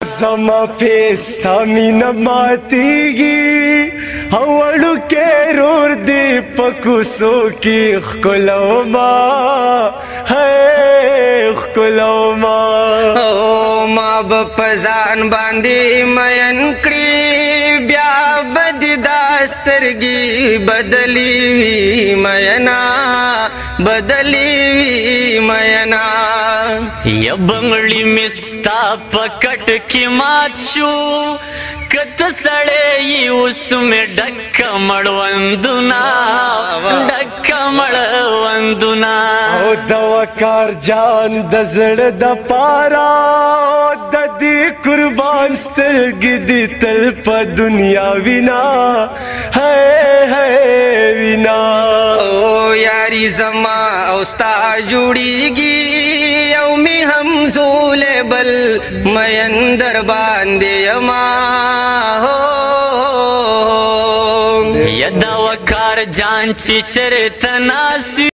زما پیستا مینا ماتیگی اوڑو کے رور دی پکوسو کی خکلو ما ہے خکلو ما ما بپزان باندی مین کری بیا بدی داسترگی بدلی وی مینا بدلی وی مینا یا بنگلی مستا پکٹ کی مات شو کت سڑے اس میں ڈکا مڑوندنا ڈکا مڑوندنا او دوکار جان دزڑ د پارا د دی قربان سترګې دی تل په دنیا وینا ہے وینا او یاری زما اوستا جوړیږي او می هم زولې بل مین در باندې یما هو یا دا وکار جان چی چرته ناسی